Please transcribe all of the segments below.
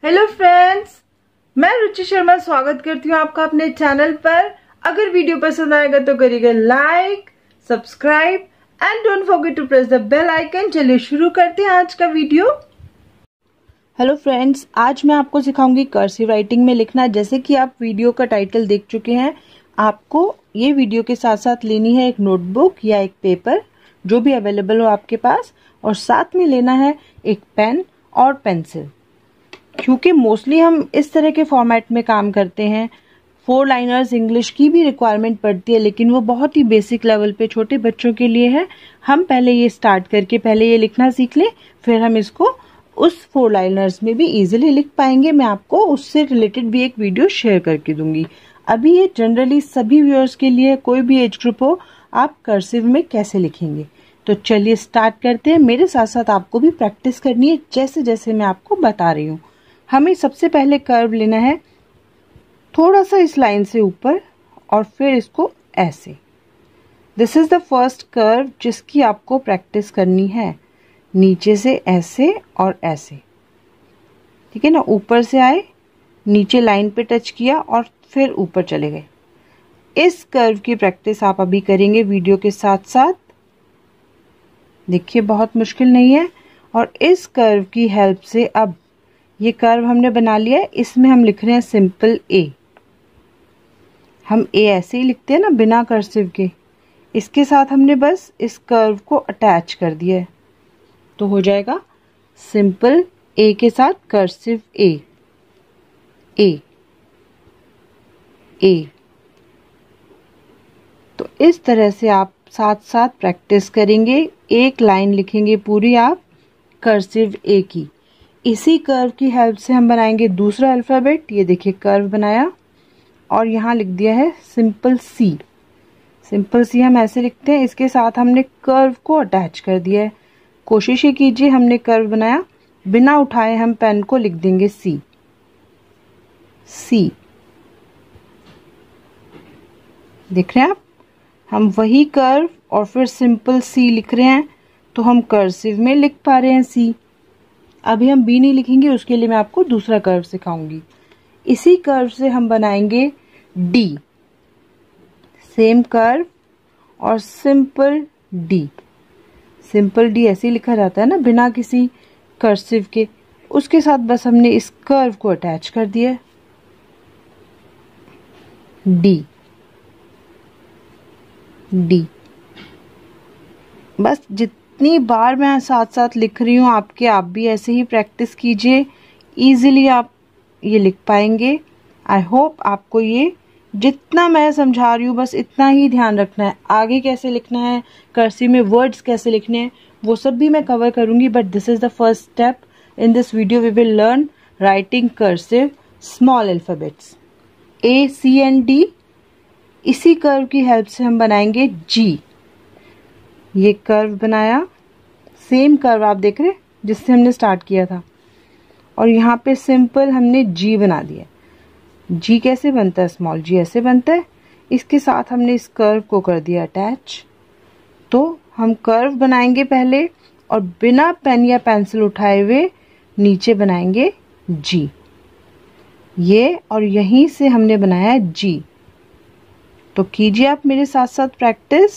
Hello friends, मैं रुचि शर्मा स्वागत करती हूँ आपका अपने चैनल पर। अगर वीडियो पसंद आएगा तो करिएगा like, subscribe and don't forget to press the bell icon. चलिए शुरू करते हैं आज का वीडियो। हेलो फ्रेंड्स, आज मैं आपको सिखाऊंगी कर्सिव राइटिंग में लिखना। जैसे कि आप वीडियो का टाइटल देख चुके हैं, आपको ये वीडियो के साथ साथ लेनी है एक नोटबुक या एक पेपर, जो भी अवेलेबल हो आपके पास, और साथ में लेना है एक पेन और पेंसिल। क्योंकि मोस्टली हम इस तरह के फॉर्मेट में काम करते हैं, 4 लाइनर्स इंग्लिश की भी रिक्वायरमेंट पड़ती है, लेकिन वो बहुत ही बेसिक लेवल पे छोटे बच्चों के लिए है। हम पहले ये स्टार्ट करके पहले ये लिखना सीख लें, फिर हम इसको उस 4 लाइनर्स में भी इजीली लिख पाएंगे। मैं आपको उससे रिलेटेड भी एक वीडियो शेयर करके दूंगी। अभी ये जनरली सभी व्यूअर्स के लिए, कोई भी एज ग्रुप हो, आप कर्सिव में कैसे लिखेंगे। तो चलिए स्टार्ट करते हैं। मेरे साथ साथ आपको भी प्रैक्टिस करनी है, जैसे जैसे मैं आपको बता रही हूँ। हमें सबसे पहले कर्व लेना है थोड़ा सा इस लाइन से ऊपर, और फिर इसको ऐसे। This is the first curve जिसकी आपको प्रैक्टिस करनी है। नीचे से ऐसे और ऐसे, ठीक है ना। ऊपर से आए, नीचे लाइन पे टच किया और फिर ऊपर चले गए। इस कर्व की प्रैक्टिस आप अभी करेंगे वीडियो के साथ साथ। देखिए, बहुत मुश्किल नहीं है। और इस कर्व की हेल्प से अब ये कर्व हमने बना लिया है, इसमें हम लिख रहे हैं सिंपल ए। हम ए ऐसे ही लिखते हैं ना, बिना कर्सिव के। इसके साथ हमने बस इस कर्व को अटैच कर दिया है, तो हो जाएगा सिंपल ए के साथ कर्सिव ए, ए, ए। तो इस तरह से आप साथ साथ प्रैक्टिस करेंगे। एक लाइन लिखेंगे पूरी आप कर्सिव ए की। इसी कर्व की हेल्प से हम बनाएंगे दूसरा अल्फ़ाबेट। ये देखिए, कर्व बनाया और यहाँ लिख दिया है सिंपल सी। सिंपल सी हम ऐसे लिखते हैं, इसके साथ हमने कर्व को अटैच कर दिया है। कोशिश ये कीजिए, हमने कर्व बनाया, बिना उठाए हम पेन को लिख देंगे सी, सी। देख रहे हैं आप, हम वही कर्व और फिर सिंपल सी लिख रहे हैं, तो हम कर्सिव में लिख पा रहे हैं सी। अभी हम बी नहीं लिखेंगे, उसके लिए मैं आपको दूसरा कर्व सिखाऊंगी। इसी कर्व से हम बनाएंगे डी। सेम कर्व और सिंपल डी। सिंपल डी ऐसे ही लिखा जाता है ना, बिना किसी कर्सिव के। उसके साथ बस हमने इस कर्व को अटैच कर दिया है, डी, डी। बस जितनी बार मैं साथ साथ लिख रही हूँ आपके, आप भी ऐसे ही प्रैक्टिस कीजिए। इजीली आप ये लिख पाएंगे। आई होप आपको ये जितना मैं समझा रही हूँ, बस इतना ही ध्यान रखना है। आगे कैसे लिखना है, कर्सिव में वर्ड्स कैसे लिखने हैं, वो सब भी मैं कवर करूँगी। But this is the first step. In this video we will learn writing cursive small alphabets A, C and D. इसी कर्व की हेल्प से हम बनाएंगे जी। ये कर्व बनाया, सेम कर्व आप देख रहे हैं जिससे हमने स्टार्ट किया था, और यहाँ पे सिंपल हमने जी बना दिया। जी कैसे बनता है, स्मॉल जी ऐसे बनता है। इसके साथ हमने इस कर्व को कर दिया अटैच। तो हम कर्व बनाएंगे पहले, और बिना पेन या पेंसिल उठाए हुए नीचे बनाएंगे जी। ये और यहीं से हमने बनाया जी। तो कीजिए आप मेरे साथ साथ प्रैक्टिस।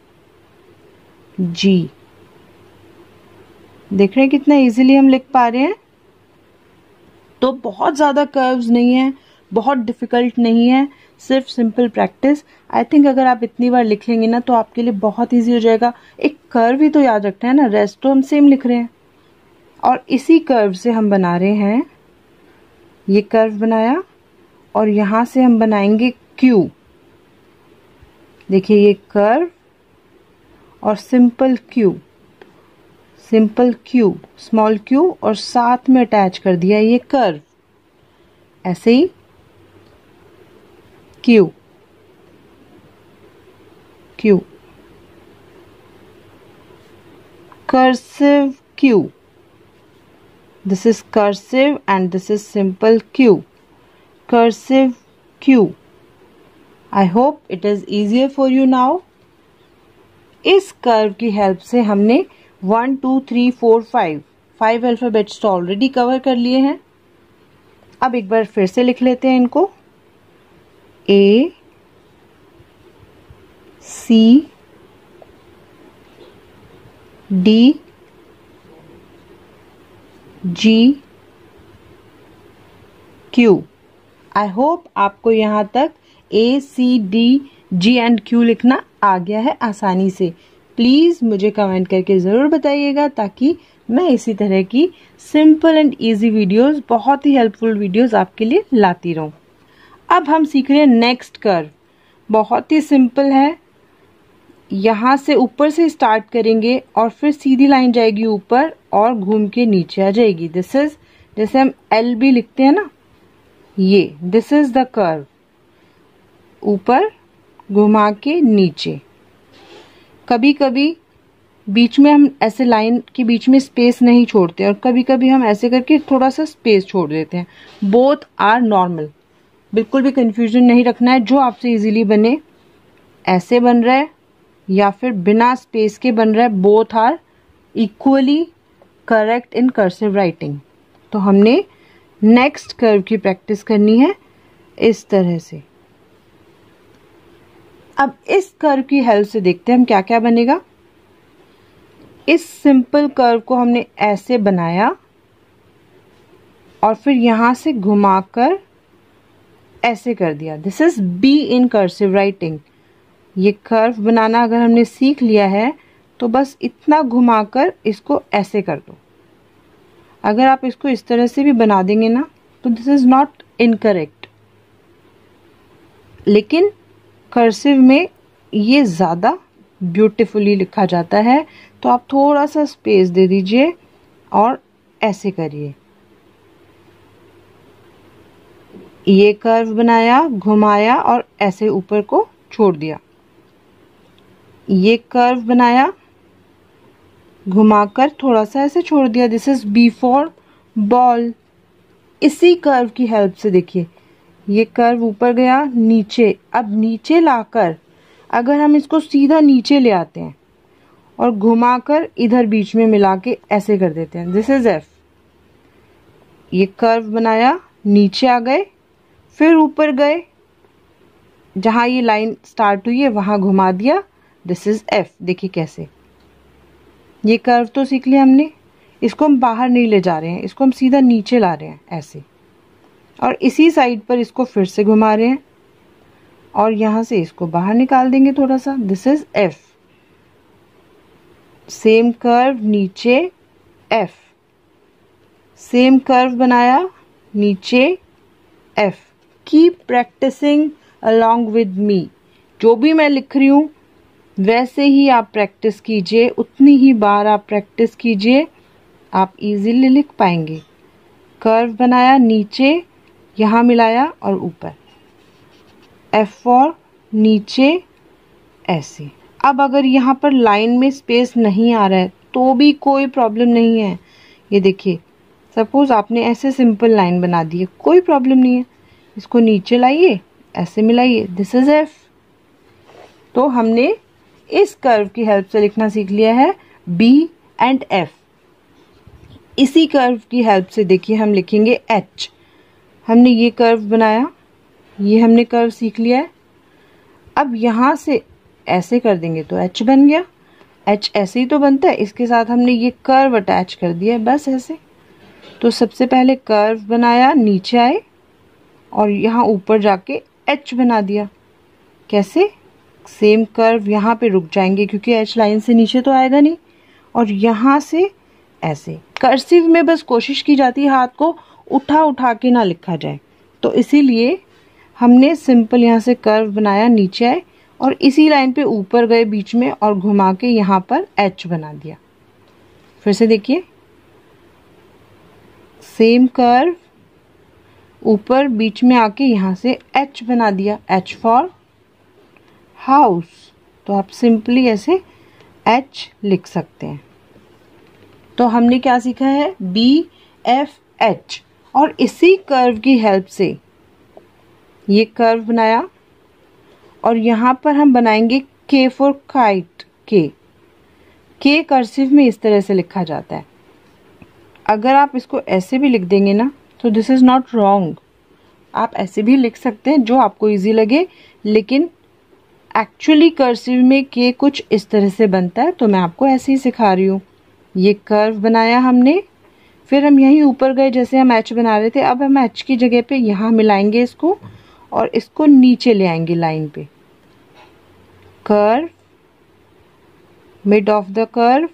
जी, देख रहे हैं कितना इजीली हम लिख पा रहे हैं। तो बहुत ज़्यादा कर्व्स नहीं है, बहुत डिफ़िकल्ट नहीं है, सिर्फ सिंपल प्रैक्टिस। आई थिंक अगर आप इतनी बार लिख लेंगे ना, तो आपके लिए बहुत इजी हो जाएगा। एक कर्व ही तो याद रखना है ना, रेस्ट तो हम सेम लिख रहे हैं। और इसी कर्व से हम बना रहे हैं, ये कर्व बनाया और यहाँ से हम बनाएंगे क्यू। देखिए, ये कर्व और simple Q, simple Q, small Q, और साथ में अटैच कर दिया ये कर्व। ऐसे ही Q, Q, cursive Q. This is cursive and this is simple Q, cursive Q. I hope it is easier for you now. इस कर्व की हेल्प से हमने 1 2 3 4 5 अल्फाबेट्स तो ऑलरेडी कवर कर लिए हैं। अब एक बार फिर से लिख लेते हैं इनको, A C D G Q। I hope आपको यहाँ तक ACDG एंड Q लिखना आ गया है आसानी से। प्लीज मुझे कमेंट करके जरूर बताइएगा ताकि मैं इसी तरह की सिंपल एंड इजी वीडियोस, बहुत ही हेल्पफुल वीडियोस आपके लिए लाती रहूं। अब हम सीख रहे हैं नेक्स्ट कर्व। बहुत ही सिंपल है, यहाँ से ऊपर से स्टार्ट करेंगे और फिर सीधी लाइन जाएगी ऊपर और घूम के नीचे आ जाएगी। दिस इज, जैसे हम LB लिखते हैं ना, ये दिस इज द कर्व। ऊपर घुमा के नीचे। कभी कभी बीच में हम ऐसे लाइन के बीच में स्पेस नहीं छोड़ते और कभी कभी हम ऐसे करके थोड़ा सा स्पेस छोड़ देते हैं। बोथ आर नॉर्मल, बिल्कुल भी कंफ्यूजन नहीं रखना है। जो आपसे इजीली बने, ऐसे बन रहा है या फिर बिना स्पेस के बन रहा है, both are equally correct in cursive writing. तो हमने नेक्स्ट कर्व की प्रैक्टिस करनी है इस तरह से। अब इस कर्व की हेल्प से देखते हैं हम क्या क्या बनेगा। इस सिंपल कर्व को हमने ऐसे बनाया और फिर यहां से घुमाकर ऐसे कर दिया। This is B in cursive writing. ये कर्व बनाना अगर हमने सीख लिया है तो बस इतना घुमाकर इसको ऐसे कर दो। अगर आप इसको इस तरह से भी बना देंगे ना तो दिस इज नॉट इनकरेक्ट, लेकिन कर्सिव में ये ज़्यादा ब्यूटीफुली लिखा जाता है। तो आप थोड़ा सा स्पेस दे दीजिए और ऐसे करिए। ये कर्व बनाया, घुमाया और ऐसे ऊपर को छोड़ दिया। ये कर्व बनाया, घुमाकर थोड़ा सा ऐसे छोड़ दिया। This is B for ball. इसी कर्व की हेल्प से देखिए, ये कर्व ऊपर गया, नीचे। अब नीचे लाकर अगर हम इसको सीधा नीचे ले आते हैं और घुमाकर इधर बीच में मिला के ऐसे कर देते हैं, दिस इज F। ये कर्व बनाया, नीचे आ गए, फिर ऊपर गए, जहां ये लाइन स्टार्ट हुई है वहां घुमा दिया, दिस इज F। देखिए कैसे। ये कर्व तो सीख लिया हमने, इसको हम बाहर नहीं ले जा रहे हैं, इसको हम सीधा नीचे ला रहे हैं ऐसे, और इसी साइड पर इसको फिर से घुमा रहे हैं और यहां से इसको बाहर निकाल देंगे थोड़ा सा, this is F। Same curve, नीचे F। सेम कर्व बनाया, नीचे F। Keep practising along with me. जो भी मैं लिख रही हूं वैसे ही आप प्रैक्टिस कीजिए, उतनी ही बार आप प्रैक्टिस कीजिए, आप इजीली लिख पाएंगे। कर्व बनाया, नीचे, यहाँ मिलाया और ऊपर, F और नीचे ऐसे। अब अगर यहाँ पर लाइन में स्पेस नहीं आ रहा है तो भी कोई प्रॉब्लम नहीं है। ये देखिए, सपोज आपने ऐसे सिंपल लाइन बना दी है, कोई प्रॉब्लम नहीं है। इसको नीचे लाइए, ऐसे मिलाइए, दिस इज F। तो हमने इस कर्व की हेल्प से लिखना सीख लिया है B एंड F। इसी कर्व की हेल्प से देखिए हम लिखेंगे H। हमने ये कर्व बनाया, ये हमने कर्व सीख लिया है। अब यहाँ से ऐसे कर देंगे तो H बन गया। H ऐसे ही तो बनता है, इसके साथ हमने ये कर्व अटैच कर दिया, बस ऐसे। तो सबसे पहले कर्व बनाया, नीचे आए और यहाँ ऊपर जाके H बना दिया। कैसे? सेम कर्व यहाँ पे रुक जाएंगे क्योंकि H लाइन से नीचे तो आएगा नहीं, और यहाँ से ऐसे। कर्सिव में बस कोशिश की जाती है हाथ को उठा उठा के ना लिखा जाए, तो इसीलिए हमने सिंपल यहाँ से कर्व बनाया, नीचे आए और इसी लाइन पे ऊपर गए बीच में और घुमा के यहाँ पर H बना दिया। फिर से देखिए, सेम कर्व, ऊपर बीच में आके यहाँ से H बना दिया, H फॉर हाउस। तो आप सिंपली ऐसे H लिख सकते हैं। तो हमने क्या सीखा है? B F H। और इसी कर्व की हेल्प से ये कर्व बनाया और यहाँ पर हम बनाएंगे K for kite. K cursive में इस तरह से लिखा जाता है। अगर आप इसको ऐसे भी लिख देंगे ना तो दिस इज नॉट रॉन्ग। आप ऐसे भी लिख सकते हैं जो आपको इजी लगे, लेकिन एक्चुअली कर्सिव में के कुछ इस तरह से बनता है, तो मैं आपको ऐसे ही सिखा रही हूँ। ये कर्व बनाया हमने, फिर हम यहीं ऊपर गए जैसे हम एच बना रहे थे। अब हम एच की जगह पे यहाँ मिलाएंगे इसको और इसको नीचे ले आएंगे लाइन पे। Curve, mid of the curve,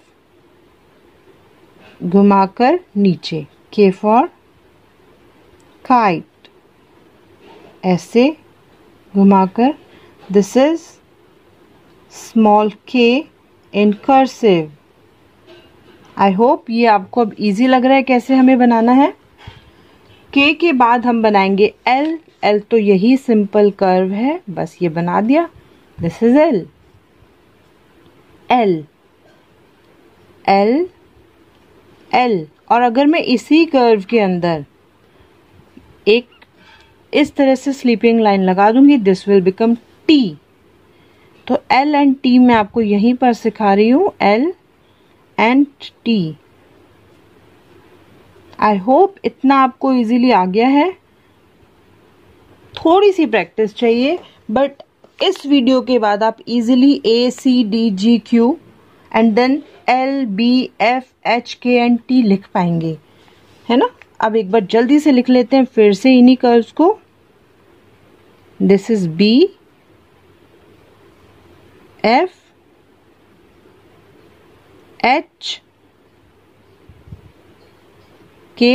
घुमाकर नीचे, के फॉर काइट, ऐसे घुमाकर। दिस इज स्मॉल के इन कर्सिव। आई होप ये आपको अब इजी लग रहा है कैसे हमें बनाना है। के के बाद हम बनाएंगे एल। एल तो यही सिंपल कर्व है, बस ये बना दिया। This is L. L L L. और अगर मैं इसी कर्व के अंदर एक इस तरह से स्लीपिंग लाइन लगा दूंगी, दिस विल बिकम टी। तो एल एंड टी मैं आपको यहीं पर सिखा रही हूं, L and T. I hope इतना आपको इजीली आ गया है। थोड़ी सी प्रैक्टिस चाहिए, बट इस वीडियो के बाद आप easily A C D G Q and then L B F H K and T लिख पाएंगे, है ना। अब एक बार जल्दी से लिख लेते हैं फिर से इन्हीं कर्व्स को। This is B F H K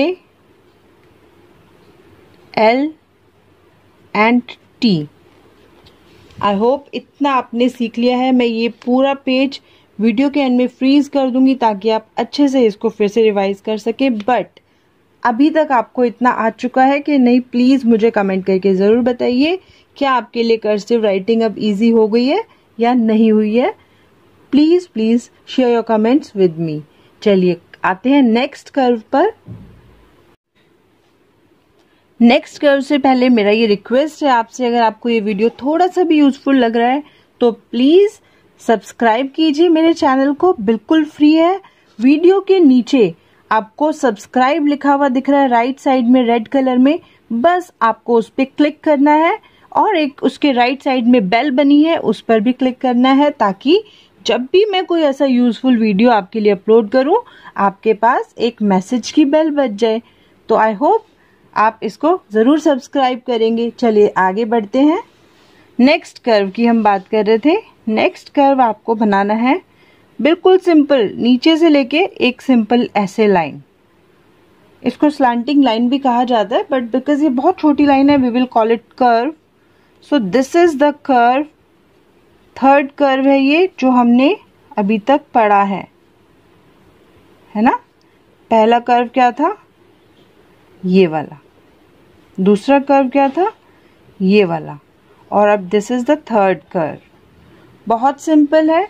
L and T. I hope इतना आपने सीख लिया है। मैं ये पूरा पेज वीडियो के एंड में फ्रीज कर दूंगी ताकि आप अच्छे से इसको फिर से रिवाइज कर सके। बट अभी तक आपको इतना आ चुका है कि नहीं, प्लीज मुझे कमेंट करके जरूर बताइए क्या आपके लिए कर्सिव राइटिंग अब इजी हो गई है या नहीं हुई है। Please please share your comments with me. चलिए आते हैं नेक्स्ट कर्व पर। नेक्स्ट कर्व से पहले मेरा ये रिक्वेस्ट है आपसे, अगर आपको ये वीडियो थोड़ा सा भी यूजफुल लग रहा है तो प्लीज सब्सक्राइब कीजिए मेरे चैनल को, बिल्कुल फ्री है। वीडियो के नीचे आपको सब्सक्राइब लिखा हुआ दिख रहा है राइट साइड में रेड कलर में, बस आपको उस पर क्लिक करना है। और एक उसके राइट साइड में बेल बनी है, उस पर भी क्लिक करना है, ताकि जब भी मैं कोई ऐसा यूजफुल वीडियो आपके लिए अपलोड करूं, आपके पास एक मैसेज की बेल बज जाए। तो आई होप आप इसको जरूर सब्सक्राइब करेंगे। चलिए आगे बढ़ते हैं। नेक्स्ट कर्व की हम बात कर रहे थे। नेक्स्ट कर्व आपको बनाना है बिल्कुल सिंपल, नीचे से लेके एक सिंपल ऐसे लाइन। इसको स्लैंटिंग लाइन भी कहा जाता है, बट बिकॉज ये बहुत छोटी लाइन है we will call it curve. So this is the curve. Third curve है ये जो हमने अभी तक पढ़ा है ना। पहला कर्व क्या था, ये वाला। दूसरा कर्व क्या था, ये वाला। और अब this is the third curve. बहुत सिंपल है।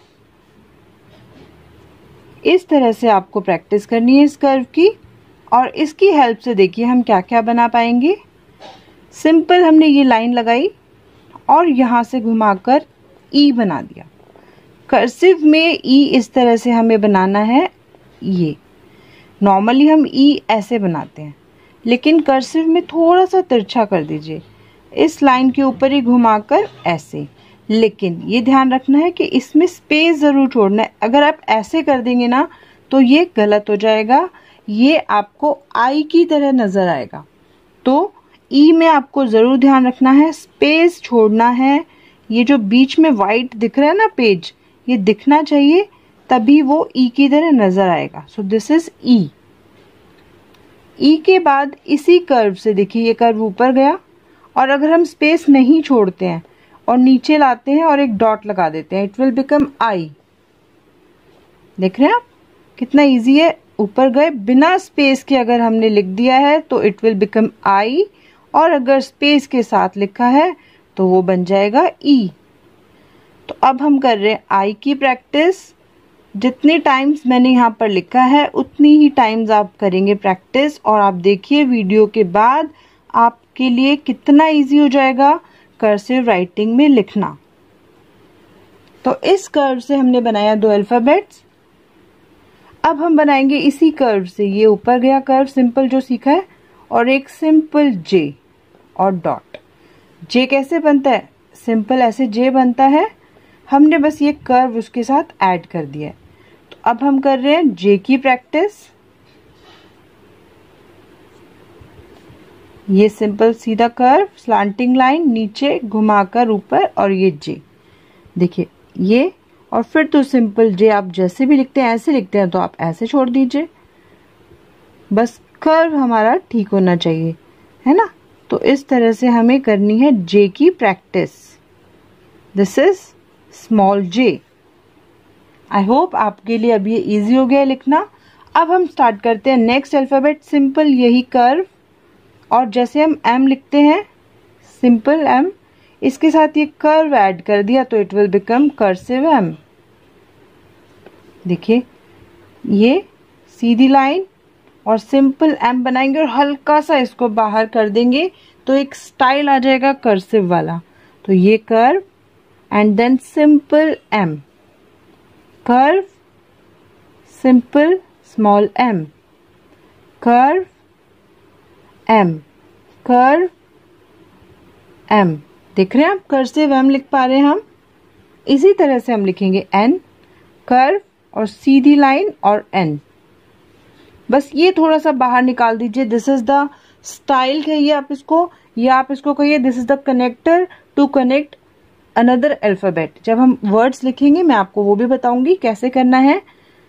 इस तरह से आपको प्रैक्टिस करनी है इस कर्व की, और इसकी हेल्प से देखिए हम क्या क्या बना पाएंगे। सिंपल हमने ये लाइन लगाई और यहां से घुमाकर ई बना दिया। कर्सिव में ई इस तरह से हमें बनाना है। ये नॉर्मली हम ई ऐसे बनाते हैं, लेकिन कर्सिव में थोड़ा सा तिरछा कर दीजिए, इस लाइन के ऊपर ही घुमाकर ऐसे। लेकिन ये ध्यान रखना है कि इसमें स्पेस जरूर छोड़ना है। अगर आप ऐसे कर देंगे ना तो ये गलत हो जाएगा, ये आपको आई की तरह नजर आएगा। तो ई में आपको जरूर ध्यान रखना है, स्पेस छोड़ना है। ये जो बीच में वाइट दिख रहा है ना पेज, ये दिखना चाहिए, तभी वो ई की तरह नजर आएगा। सो दिस इज ई। ई के बाद इसी कर्व से देखिए ये कर्व ऊपर गया, और अगर हम स्पेस नहीं छोड़ते हैं और नीचे लाते हैं और एक डॉट लगा देते हैं, इट विल बिकम आई। देख रहे हैं आप कितना इजी है। ऊपर गए बिना स्पेस के अगर हमने लिख दिया है तो इट विल बिकम आई, और अगर स्पेस के साथ लिखा है तो वो बन जाएगा ई। तो अब हम कर रहे हैं आई की प्रैक्टिस। जितने टाइम्स मैंने यहाँ पर लिखा है उतनी ही टाइम्स आप करेंगे प्रैक्टिस, और आप देखिए वीडियो के बाद आपके लिए कितना इजी हो जाएगा कर्सिव राइटिंग में लिखना। तो इस कर्व से हमने बनाया 2 अल्फाबेट्स। अब हम बनाएंगे इसी कर्व से, ये ऊपर गया कर्व सिंपल जो सीखा है, और एक सिंपल जे और डॉट। जे कैसे बनता है? सिंपल ऐसे जे बनता है, हमने बस ये कर्व उसके साथ ऐड कर दिया है। तो अब हम कर रहे हैं जे की प्रैक्टिस। ये सिंपल सीधा कर्व, स्लांटिंग लाइन, नीचे घुमाकर ऊपर, और ये जे देखिए ये। और फिर तो सिंपल जे आप जैसे भी लिखते हैं, ऐसे लिखते हैं तो आप ऐसे छोड़ दीजिए, बस कर्व हमारा ठीक होना चाहिए, है ना। तो इस तरह से हमें करनी है जे की practice. This is small J. I hope आपके लिए अब ये इजी हो गया है लिखना। अब हम स्टार्ट करते हैं नेक्स्ट अल्फाबेट, सिंपल यही कर्व, और जैसे हम एम लिखते हैं सिंपल एम, इसके साथ ये कर्व ऐड कर दिया तो it will become cursive M. देखिए ये सीधी लाइन और सिंपल एम बनाएंगे और हल्का सा इसको बाहर कर देंगे तो एक स्टाइल आ जाएगा कर्सिव वाला। तो ये curve and then simple M, curve simple small M, curve M, curve M. देख रहे हैं आप, कर्सिव एम लिख पा रहे हैं हम। इसी तरह से हम लिखेंगे एन, कर्व और सीधी लाइन और एन। बस ये थोड़ा सा बाहर निकाल दीजिए। दिस इज द स्टाइल कहिए आप इसको, या आप इसको कहिए this is the connector to connect another alphabet. जब हम वर्ड्स लिखेंगे मैं आपको वो भी बताऊंगी कैसे करना है।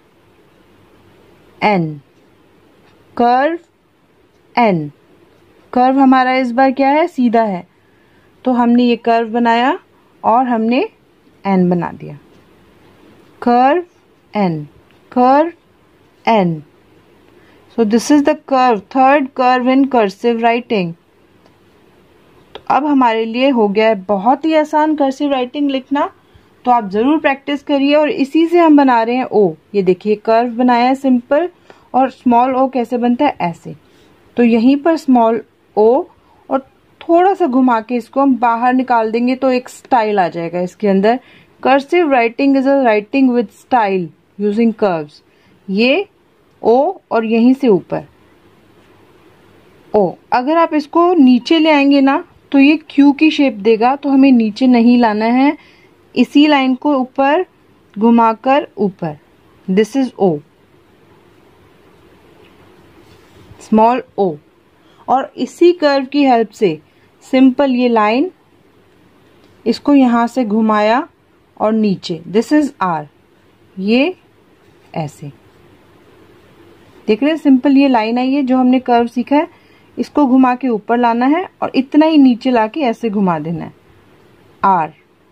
एन, कर्व एन, कर्व हमारा इस बार क्या है? सीधा है, तो हमने ये कर्व बनाया और हमने एन बना दिया। Curve N, curve N. So this is the curve, third curve in cursive writing. तो अब हमारे लिए हो गया है बहुत ही आसान कर्सिव राइटिंग लिखना, तो आप ज़रूर प्रैक्टिस करिए। और इसी से हम बना रहे हैं ओ। ये देखिए कर्व बनाया है सिंपल, और स्मॉल ओ कैसे बनता है? ऐसे। तो यहीं पर स्मॉल ओ और थोड़ा सा घुमा के इसको हम बाहर निकाल देंगे तो एक स्टाइल आ जाएगा इसके अंदर। Cursive writing is a writing with style using curves. ये ओ और यहीं से ऊपर ओ। अगर आप इसको नीचे ले आएंगे ना तो ये क्यू की शेप देगा, तो हमें नीचे नहीं लाना है, इसी लाइन को ऊपर घुमाकर ऊपर। This is O, small O. और इसी कर्व की हेल्प से सिंपल ये लाइन, इसको यहां से घुमाया और नीचे। दिस इज आर, ये ऐसे। देख रहे हैं सिंपल ये लाइन आई है जो हमने कर्व सीखा है, इसको घुमा के ऊपर लाना है और इतना ही नीचे लाके ऐसे घुमा देना है। आर।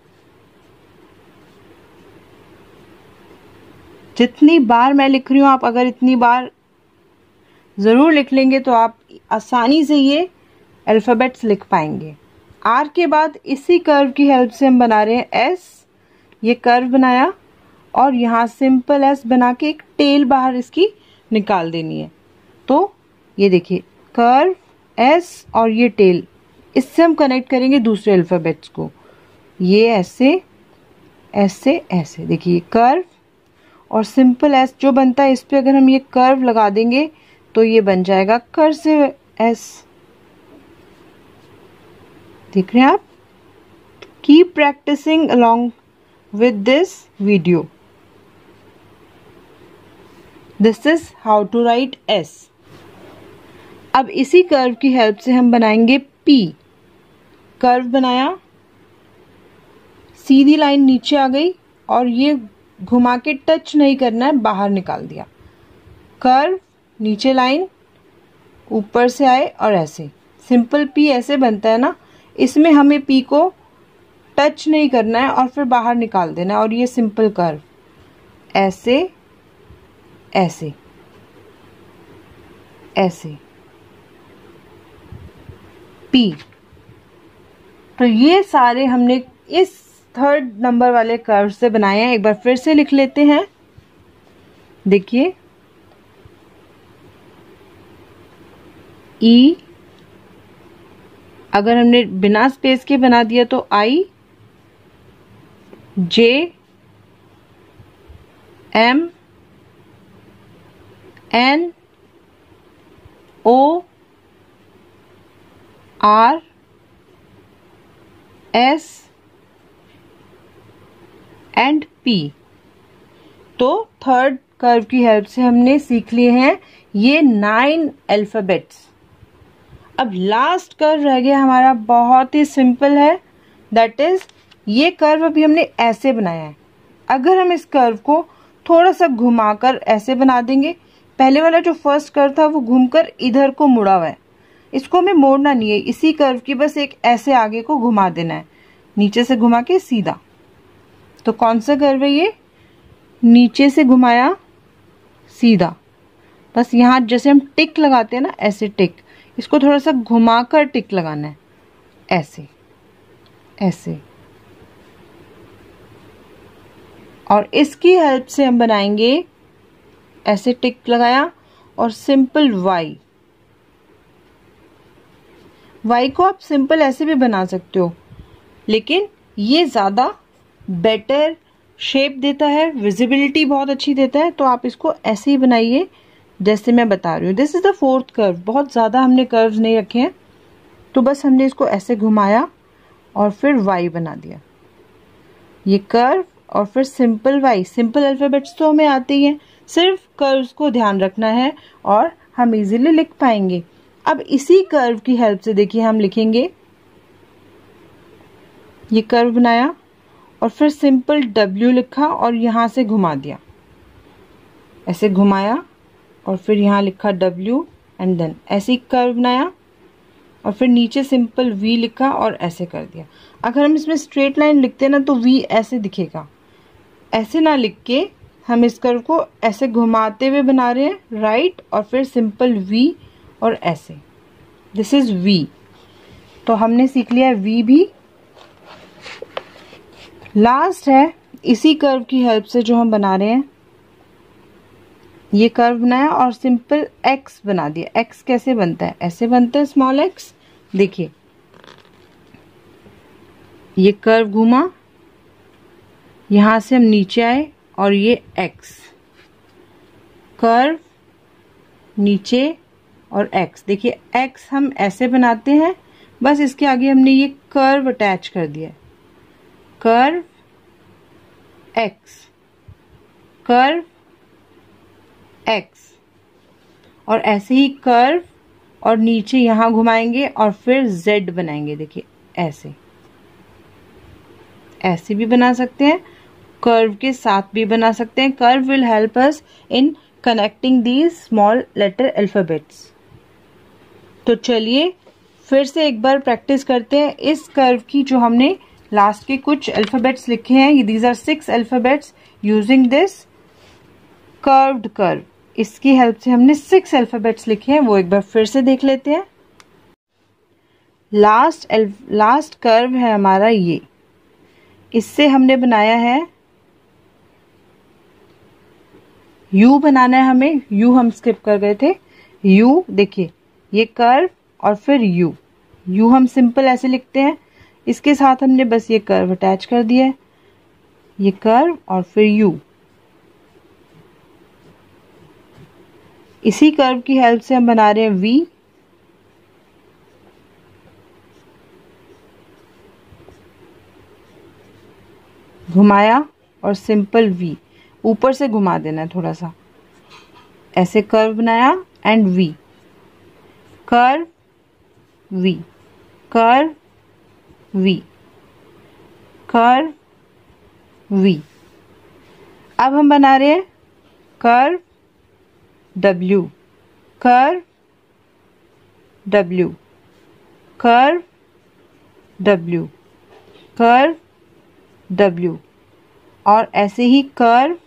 जितनी बार मैं लिख रही हूं आप अगर इतनी बार जरूर लिख लेंगे तो आप आसानी से ये अल्फाबेट्स लिख पाएंगे। आर के बाद इसी कर्व की हेल्प से हम बना रहे हैं एस। ये कर्व बनाया और यहाँ सिंपल एस बना के एक टेल बाहर इसकी निकाल देनी है। तो ये देखिए कर्व एस और ये टेल, इससे हम कनेक्ट करेंगे दूसरे अल्फाबेट्स को। ये ऐसे ऐसे ऐसे, देखिए कर्व और सिंपल एस जो बनता है, इस पे अगर हम ये कर्व लगा देंगे तो ये बन जाएगा कर्सिव एस। देख रहे हैं आप। Keep practising along with this video. This is how to write S. अब इसी कर्व की हेल्प से हम बनाएंगे पी। कर्व बनाया, सीधी लाइन नीचे आ गई और ये घुमा के टच नहीं करना है, बाहर निकाल दिया। कर्व, नीचे लाइन, ऊपर से आए और ऐसे। सिंपल पी ऐसे बनता है ना, इसमें हमें पी को टच नहीं करना है और फिर बाहर निकाल देना है। और ये सिंपल कर्व ऐसे ऐसे ऐसे पी। तो ये सारे हमने इस थर्ड नंबर वाले कर्व से बनाए हैं। एक बार फिर से लिख लेते हैं। देखिए ई, अगर हमने बिना स्पेस के बना दिया तो I, J, M, N, O, R S and P। तो थर्ड कर्व की हेल्प से हमने सीख लिए हैं ये 9 अल्फाबेट्स। अब लास्ट कर्व रह गया हमारा, बहुत ही सिंपल है, दैट इज ये कर्व अभी हमने ऐसे बनाया है। अगर हम इस कर्व को थोड़ा सा घुमाकर ऐसे बना देंगे, पहले वाला जो फर्स्ट कर्व था वो घूमकर इधर को मुड़ा हुआ है, इसको हमें मोड़ना नहीं है, इसी कर्व की बस एक ऐसे आगे को घुमा देना है, नीचे से घुमा के सीधा। तो कौन सा कर्व है ये? नीचे से घुमाया सीधा, बस यहाँ जैसे हम टिक लगाते हैं ना, ऐसे टिक, इसको थोड़ा सा घुमाकर टिक लगाना है, ऐसे ऐसे। और इसकी हेल्प से हम बनाएंगे, ऐसे टिक लगाया और सिंपल वाई। वाई को आप सिंपल ऐसे भी बना सकते हो, लेकिन ये ज़्यादा बेटर शेप देता है, विजिबिलिटी बहुत अच्छी देता है, तो आप इसको ऐसे ही बनाइए जैसे मैं बता रही हूँ। This is the fourth curve. बहुत ज़्यादा हमने कर्व्स नहीं रखे हैं, तो बस हमने इसको ऐसे घुमाया और फिर वाई बना दिया, ये कर्व और फिर सिंपल वाई। सिंपल अल्फाबेट्स तो हमें आते ही हैं, सिर्फ कर्व्स को ध्यान रखना है और हम इजीली लिख पाएंगे। अब इसी कर्व की हेल्प से देखिए हम लिखेंगे, ये कर्व बनाया और फिर सिंपल W लिखा और यहाँ से घुमा दिया, ऐसे घुमाया और फिर यहाँ लिखा W एंड देन ऐसे ही कर्व बनाया और फिर नीचे सिंपल V लिखा और ऐसे कर दिया। अगर हम इसमें स्ट्रेट लाइन लिखते हैं ना तो V ऐसे दिखेगा, ऐसे ना लिख के हम इस कर्व को ऐसे घुमाते हुए बना रहे हैं, राइट, और फिर सिंपल V और ऐसे, दिस इज V। तो हमने सीख लिया है V भी। लास्ट है इसी कर्व की हेल्प से जो हम बना रहे हैं, ये कर्व बनाया और सिंपल X बना दिया। X कैसे बनता है? ऐसे बनता है, स्मॉल x। देखिए ये कर्व घूमा, यहां से हम नीचे आए और ये X, कर्व नीचे और X। देखिए X हम ऐसे बनाते हैं, बस इसके आगे हमने ये कर्व अटैच कर दिया है, कर्व X, कर्व X, और ऐसे ही कर्व और नीचे यहाँ घुमाएंगे और फिर Z बनाएंगे। देखिए ऐसे, ऐसे भी बना सकते हैं, कर्व के साथ भी बना सकते हैं। Curve will help us in connecting these small letter alphabets. तो चलिए फिर से एक बार प्रैक्टिस करते हैं इस कर्व की, जो हमने लास्ट के कुछ अल्फाबेट्स लिखे हैं। These are 6 alphabets using this curved curve. इसकी हेल्प से हमने 6 अल्फाबेट्स लिखे हैं, वो एक बार फिर से देख लेते हैं। लास्ट कर्व है हमारा ये, इससे हमने बनाया है U बनाना है हमें। U हम स्किप कर गए थे। U देखिए ये कर्व और फिर U हम सिंपल ऐसे लिखते हैं, इसके साथ हमने बस ये कर्व अटैच कर दिया है, ये कर्व और फिर U। इसी कर्व की हेल्प से हम बना रहे हैं V, घुमाया और सिंपल V, ऊपर से घुमा देना है थोड़ा सा, ऐसे कर्व बनाया and V, curve V, curve V, curve V। अब हम बना रहे हैं curve W, curve W, curve W, curve W, और ऐसे ही curve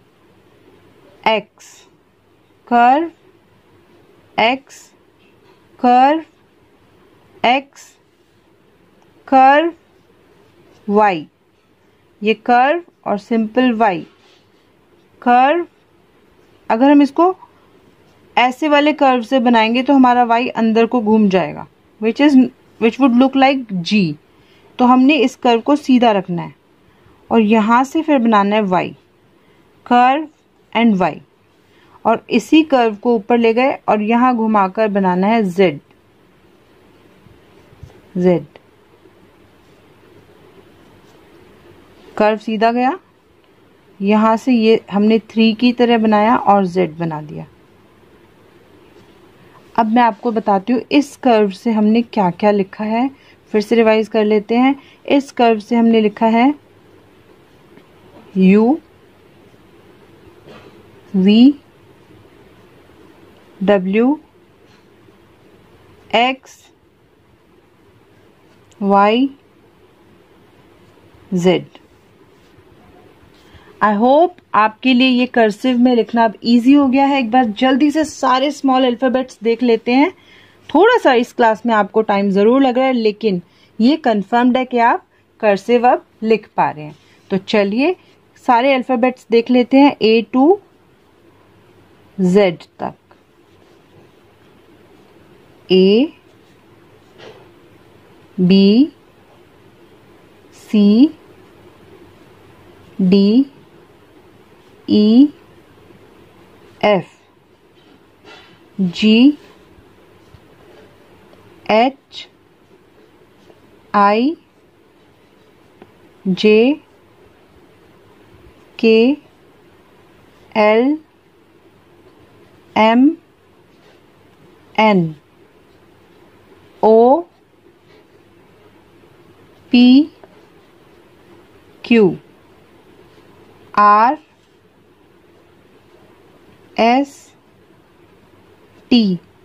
X, curve X, curve X, curve Y, ये कर्व और सिंपल Y, कर्व। अगर हम इसको ऐसे वाले कर्व से बनाएंगे तो हमारा Y अंदर को घूम जाएगा, which would look like G। तो हमने इस कर्व को सीधा रखना है और यहाँ से फिर बनाना है Y, कर्व एंड Y, और इसी कर्व को ऊपर ले गए और यहाँ घुमाकर बनाना है Z, Z। कर्व सीधा गया, यहां से ये हमने 3 की तरह बनाया और Z बना दिया। अब मैं आपको बताती हूँ इस कर्व से हमने क्या क्या लिखा है, फिर से रिवाइज कर लेते हैं। इस कर्व से हमने लिखा है U V W X Y Z। I hope आपके लिए ये कर्सिव में लिखना अब इजी हो गया है। एक बार जल्दी से सारे स्मॉल अल्फाबेट्स देख लेते हैं। थोड़ा सा इस क्लास में आपको टाइम जरूर लग रहा है, लेकिन ये कंफर्म्ड है कि आप कर्सिव अब लिख पा रहे हैं। तो चलिए सारे अल्फाबेट्स देख लेते हैं A to Z तक। A B C D E F G H I J K L M N O P Q R S T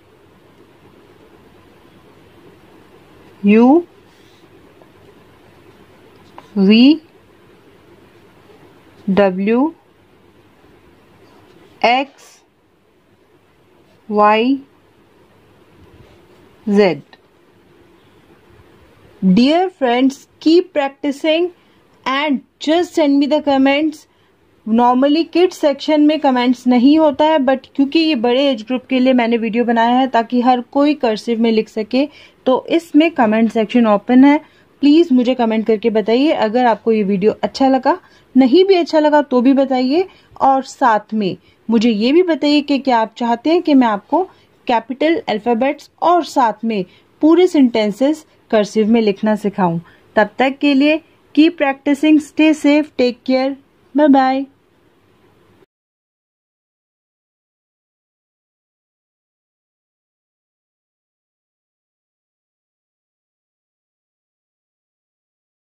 U V W X Y Z। Dear friends, keep practicing and just send me the comments. Normally kids section में comments नहीं होता है, but क्योंकि ये बड़े age group के लिए मैंने वीडियो बनाया है ताकि हर कोई कर्सिव में लिख सके, तो इसमें कमेंट सेक्शन ओपन है। प्लीज मुझे कमेंट करके बताइए अगर आपको ये वीडियो अच्छा लगा, नहीं भी अच्छा लगा तो भी बताइए, और साथ में मुझे ये भी बताइए कि क्या आप चाहते हैं कि मैं आपको कैपिटल अल्फाबेट्स और साथ में पूरे सेंटेंसेस कर्सिव में लिखना सिखाऊं। तब तक के लिए keep practising, stay safe, take care, bye bye.